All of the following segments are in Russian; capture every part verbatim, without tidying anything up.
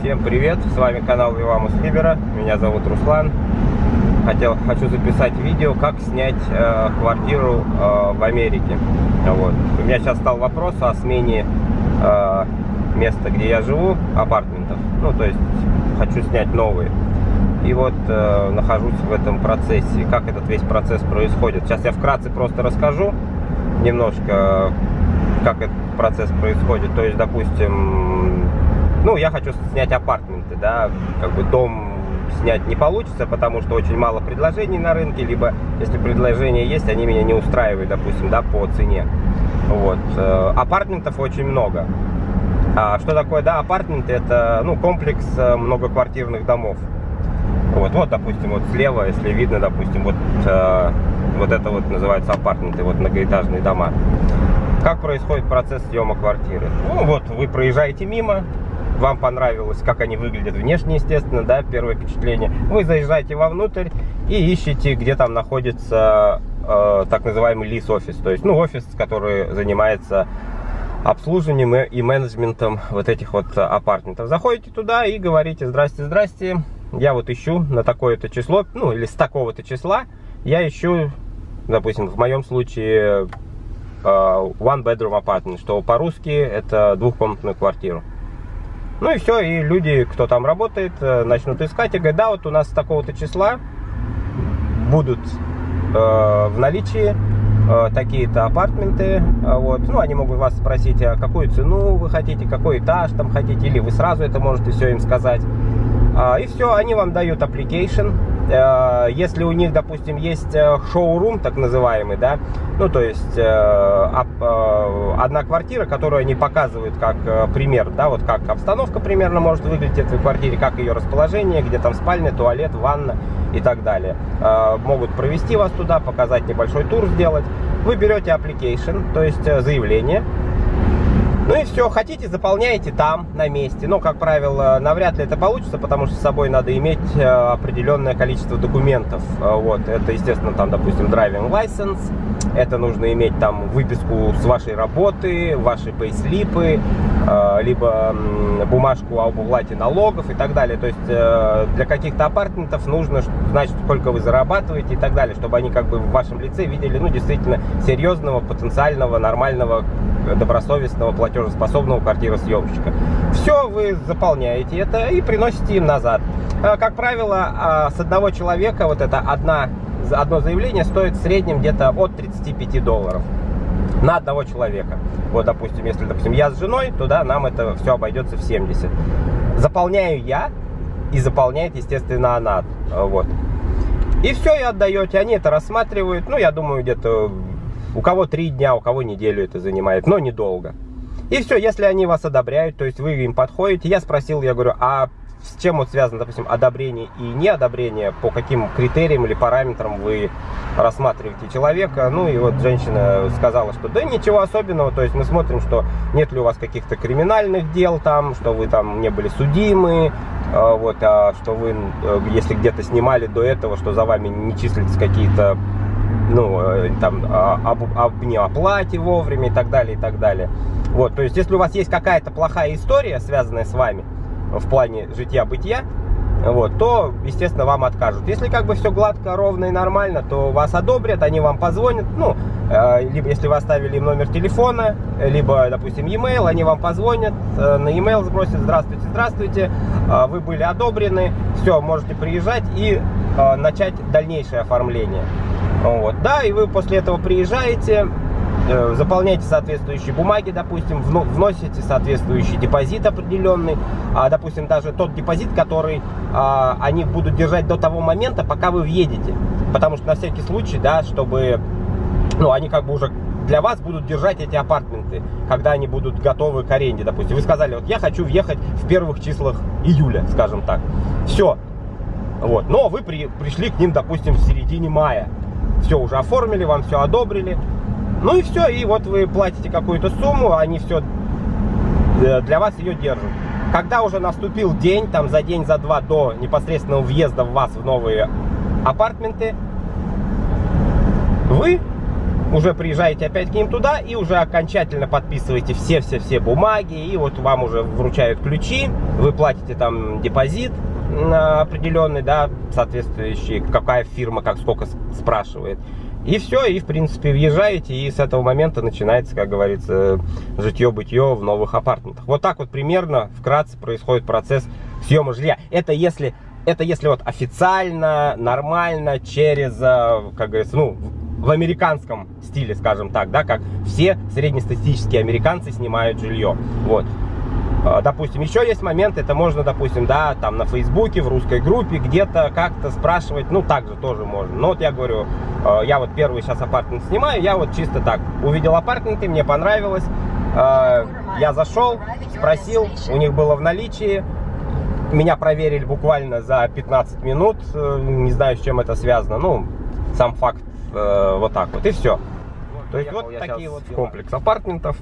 Всем привет, с вами канал Виламус Либера, меня зовут Руслан. Хотел, хочу записать видео, как снять э, квартиру э, в Америке. Вот. У меня сейчас стал вопрос о смене э, места, где я живу, апартментов. Ну, то есть хочу снять новые. И вот э, нахожусь в этом процессе, как этот весь процесс происходит. Сейчас я вкратце просто расскажу немножко, как этот процесс происходит. То есть, допустим, ну, я хочу снять апартменты, да, как бы дом снять не получится, потому что очень мало предложений на рынке, либо, если предложения есть, они меня не устраивают, допустим, да, по цене. Вот. Апартментов очень много. А что такое, да, апартменты? Это, ну, комплекс многоквартирных домов. Вот, вот, допустим, вот слева, если видно, допустим, вот, э, вот это вот называется апартменты, вот многоэтажные дома. Как происходит процесс съема квартиры? Ну, вот, вы проезжаете мимо, вам понравилось, как они выглядят внешне, естественно, да, первое впечатление. Вы заезжаете вовнутрь и ищете, где там находится э, так называемый лис-офис, то есть, ну, офис, который занимается обслуживанием и менеджментом вот этих вот апартментов. Заходите туда и говорите: здрасте, здрасте, я вот ищу на такое-то число, ну, или с такого-то числа, я ищу, допустим, в моем случае uh, one bedroom apartment, что по-русски это двухкомнатную квартиру. Ну и все, и люди, кто там работает, начнут искать и говорят: да, вот у нас с такого-то числа будут э, в наличии э, такие-то апартменты. Вот. Ну, они могут вас спросить, а какую цену вы хотите, какой этаж там хотите, или вы сразу это можете все им сказать. А, и все, они вам дают application. Э, если у них, допустим, есть шоурум, так называемый, да, ну, то есть э, об, э, одна квартира, которую они показывают как э, пример, да, вот как обстановка примерно может выглядеть в этой квартире, как ее расположение, где там спальня, туалет, ванна и так далее. Э, могут провести вас туда, показать небольшой тур сделать. Вы берете application, то есть э, заявление. Ну и все, хотите, заполняете там, на месте. Но, как правило, навряд ли это получится, потому что с собой надо иметь определенное количество документов. Вот, это, естественно, там, допустим, driving license. Это нужно иметь там выписку с вашей работы, ваши пейслипы, либо бумажку об уплате налогов и так далее. То есть для каких-то апартментов нужно знать, сколько вы зарабатываете и так далее, чтобы они как бы в вашем лице видели, ну, действительно серьезного, потенциального, нормального, добросовестного, платежеспособного квартиросъемщика. Все, вы заполняете это и приносите им назад. Как правило, с одного человека вот это одна, одно заявление стоит в среднем где-то от тридцати пяти долларов на одного человека. Вот, допустим, если, допустим, я с женой, то да, нам это все обойдется в семьдесят. Заполняю я и заполняет, естественно, она. Вот. И все, и отдаете. Они это рассматривают. Ну, я думаю, где-то у кого три дня, у кого неделю это занимает, но недолго. И все, если они вас одобряют, то есть вы им подходите. Я спросил, я говорю, а с чем вот связано, допустим, одобрение и неодобрение, по каким критериям или параметрам вы рассматриваете человека. Ну и вот женщина сказала, что да ничего особенного, то есть мы смотрим, что нет ли у вас каких-то криминальных дел там, что вы там не были судимы, вот, а что вы, если где-то снимали до этого, что за вами не числятся какие-то, ну, там, об, об неоплате вовремя и так далее, и так далее. Вот, то есть, если у вас есть какая-то плохая история, связанная с вами, в плане житья-бытия, вот, то, естественно, вам откажут. Если как бы все гладко, ровно и нормально, то вас одобрят, они вам позвонят, ну, э, либо если вы оставили им номер телефона, либо, допустим, e-mail, они вам позвонят, э, на e-mail сбросят: здравствуйте, здравствуйте, э, вы были одобрены, все, можете приезжать и э, начать дальнейшее оформление. Вот, да, и вы после этого приезжаете, э, заполняете соответствующие бумаги, допустим, вно, вносите соответствующий депозит определенный, а, допустим, даже тот депозит, который а, они будут держать до того момента, пока вы въедете, потому что на всякий случай, да, чтобы, ну, они как бы уже для вас будут держать эти апартменты, когда они будут готовы к аренде, допустим. Вы сказали: вот я хочу въехать в первых числах июля, скажем так, все, вот, но вы при, пришли к ним, допустим, в середине мая. Все уже оформили, вам все одобрили. Ну и все, и вот вы платите какую-то сумму, они все для вас ее держат. Когда уже наступил день, там за день, за два до непосредственного въезда в вас в новые апартменты, вы уже приезжаете опять к ним туда и уже окончательно подписываете все-все-все бумаги, и вот вам уже вручают ключи, вы платите там депозит определенный, да, соответствующий, какая фирма, как сколько спрашивает. И все, и в принципе въезжаете, и с этого момента начинается, как говорится, житье-бытие в новых апартаментах. Вот так вот примерно, вкратце происходит процесс съема жилья. Это если, это если вот официально, нормально, через, как говорится, ну, в американском стиле, скажем так, да, как все среднестатистические американцы снимают жилье. Вот. Допустим, еще есть момент, это можно, допустим, да, там на Фейсбуке, в русской группе, где-то как-то спрашивать, ну, также тоже можно. Но вот я говорю, я вот первый сейчас апартмент снимаю, я вот чисто так увидел апартменты, мне понравилось, я зашел, спросил, у них было в наличии, меня проверили буквально за пятнадцать минут, не знаю, с чем это связано, ну, сам факт, вот так вот, и все. То есть вот такие вот комплекс апартментов.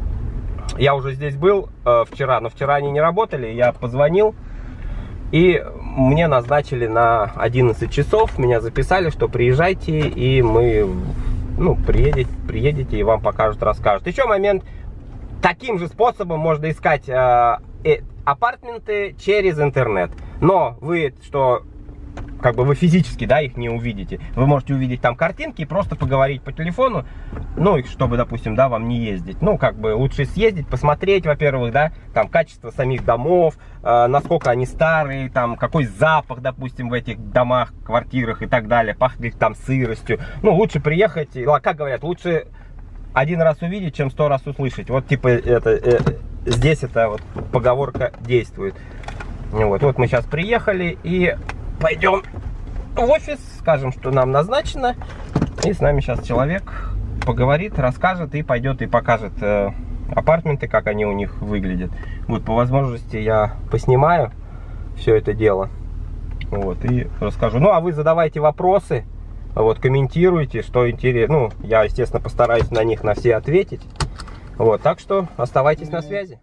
Я уже здесь был э, вчера, но вчера они не работали. Я позвонил, и мне назначили на одиннадцать часов. Меня записали, что приезжайте, и мы, ну, приедете, приедете и вам покажут, расскажут. Еще момент. Таким же способом можно искать э, э, апартменты через интернет. Но вы, что... как бы вы физически, да, их не увидите. Вы можете увидеть там картинки и просто поговорить по телефону, ну, чтобы, допустим, да, вам не ездить. Ну, как бы лучше съездить, посмотреть, во-первых, да, там, качество самих домов, э, насколько они старые, там, какой запах, допустим, в этих домах, квартирах и так далее, пахнет там сыростью. Ну, лучше приехать, как говорят, лучше один раз увидеть, чем сто раз услышать. Вот, типа, это, э, здесь эта вот поговорка действует. Вот, вот мы сейчас приехали и... пойдем в офис, скажем, что нам назначено, и с нами сейчас человек поговорит, расскажет и пойдет и покажет э, апартменты, как они у них выглядят. Вот, по возможности я поснимаю все это дело, вот, и расскажу. Ну, а вы задавайте вопросы, вот, комментируйте, что интересно. Ну, я, естественно, постараюсь на них на все ответить. Вот, так что оставайтесь на связи.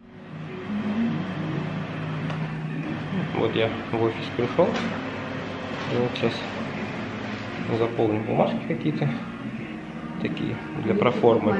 Вот я в офис пришел. Вот сейчас заполним бумажки какие-то. Такие, для проформы.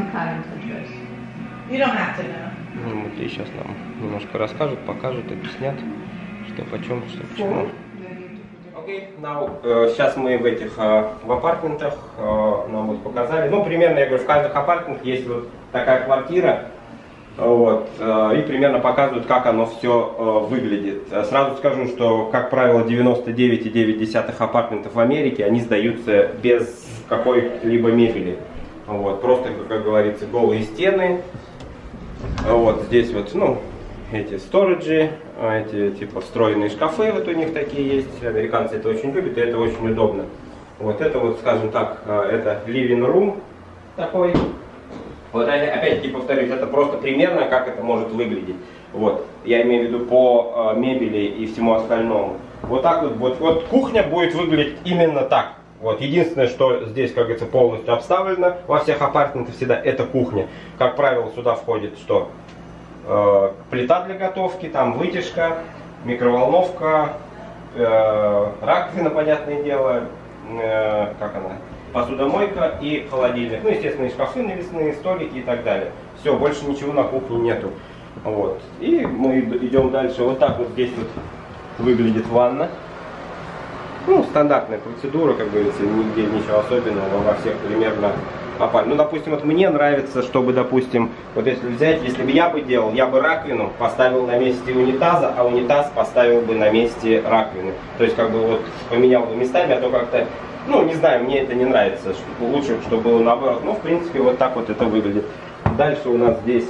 Ну, вот и сейчас нам немножко расскажут, покажут, объяснят, что почем, что почему. Окей, okay, now, uh, сейчас мы в этих uh, в апартментах, uh, нам вот показали. Ну, примерно, я говорю, в каждых апартментах есть вот такая квартира. Вот, и примерно показывают, как оно все выглядит. Сразу скажу, что, как правило, девяносто девять и девять десятых апартментов в Америке, они сдаются без какой-либо мебели. Вот, просто, как говорится, голые стены. Вот здесь вот, ну, эти сториджи, эти типа встроенные шкафы, вот у них такие есть. Американцы это очень любят, и это очень удобно. Вот это вот, скажем так, это living room такой. Вот опять-таки повторюсь, это просто примерно как это может выглядеть. Вот, я имею в виду по э, мебели и всему остальному. Вот так вот, вот, вот кухня будет выглядеть именно так. Вот, единственное, что здесь, как говорится, полностью обставлено во всех апартаментах всегда, это кухня. Как правило, сюда входит что? Э, плита для готовки, там вытяжка, микроволновка, э, раковина, понятное дело, э, как она? Посудомойка и холодильник. Ну, естественно, и шкафы навесные, столики и так далее. Все, больше ничего на кухне нету. Вот. И мы идем дальше. Вот так вот здесь вот выглядит ванна. Ну, стандартная процедура, как говорится, нигде ничего особенного, во всех примерно попали. Ну, допустим, вот мне нравится, чтобы, допустим, вот если взять, если бы я бы делал, я бы раковину поставил на месте унитаза, а унитаз поставил бы на месте раковины. То есть, как бы вот поменял бы местами, а то как-то, ну, не знаю, мне это не нравится. Лучше, чтобы было наоборот. Ну, в принципе, вот так вот это выглядит. Дальше у нас здесь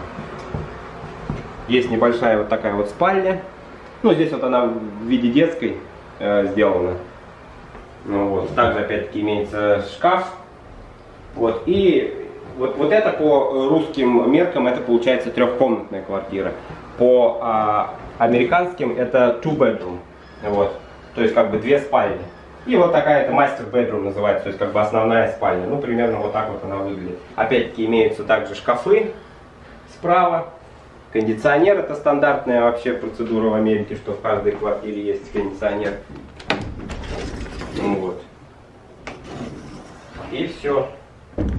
есть небольшая вот такая вот спальня. Ну, здесь вот она в виде детской э, сделана. Ну, вот. Также, опять-таки, имеется шкаф. Вот. И вот, вот это по русским меркам, это получается трехкомнатная квартира. По а, американским это two bedroom. Вот. То есть, как бы две спальни. И вот такая это master bedroom называется, то есть как бы основная спальня. Ну, примерно вот так вот она выглядит. Опять-таки имеются также шкафы справа. Кондиционер, это стандартная вообще процедура в Америке, что в каждой квартире есть кондиционер. Вот. И все.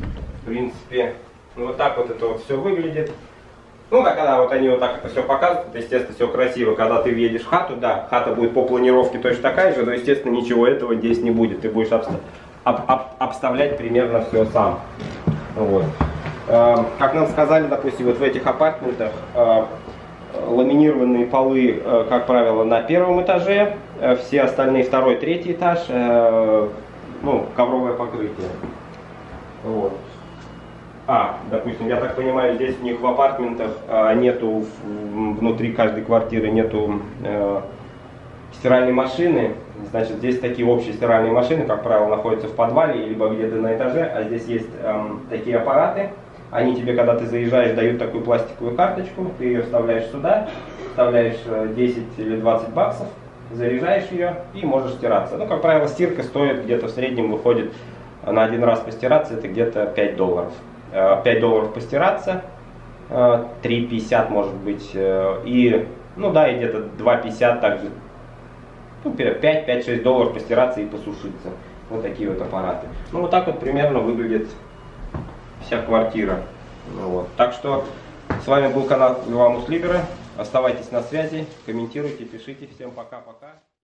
В принципе, ну вот так вот это вот все выглядит. Ну, да, когда вот они вот так это все показывают, это, естественно, все красиво. Когда ты въедешь в хату, да, хата будет по планировке точно такая же, но, естественно, ничего этого здесь не будет. Ты будешь обста об об обставлять примерно все сам. Вот. Э, как нам сказали, допустим, вот в этих апартаментах э, ламинированные полы, э, как правило, на первом этаже, э, все остальные второй, третий этаж, э, ну, ковровое покрытие. Вот. А, допустим, я так понимаю, здесь у них в апартаментах а, нету, внутри каждой квартиры нету э, стиральной машины. Значит, здесь такие общие стиральные машины, как правило, находятся в подвале, либо где-то на этаже. А здесь есть э, такие аппараты. Они тебе, когда ты заезжаешь, дают такую пластиковую карточку. Ты ее вставляешь сюда, вставляешь десять или двадцать баксов, заряжаешь ее и можешь стираться. Ну, как правило, стирка стоит где-то в среднем, выходит на один раз постираться, это где-то пять долларов. пять долларов постираться, три пятьдесят может быть, и, ну да, и где-то два пятьдесят также, ну, пять-шесть долларов постираться и посушиться. Вот такие вот аппараты. Ну, вот так вот примерно выглядит вся квартира. Ну, вот. Так что, с вами был канал Виламус Либера. Оставайтесь на связи, комментируйте, пишите. Всем пока-пока.